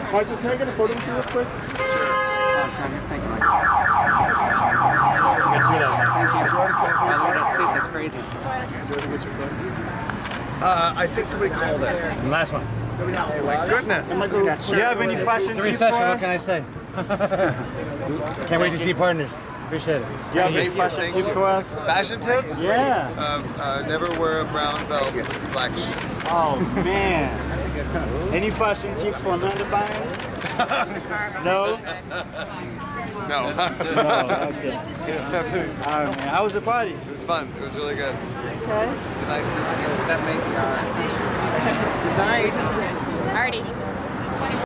Michael, can I get a photo with you real quick? Sure. Thank you. Get you that. Thank you. Jordan, can I I love that suit. That's crazy. Jordan, get your phone. I think somebody called it. And last one. Goodness. Do you have any fashion tips for us? What can I say? Can't wait to see partners. Appreciate it. Do you have any fashion tips for us? Fashion tips? Yeah. Never wear a brown belt with black shoes. Oh, man. Any fashion tips for non-buyers? No? No. No, that's good. All right, man. How was the party? It was fun. It was really good. Okay. It's a nice group. That may be Good night. Alrighty.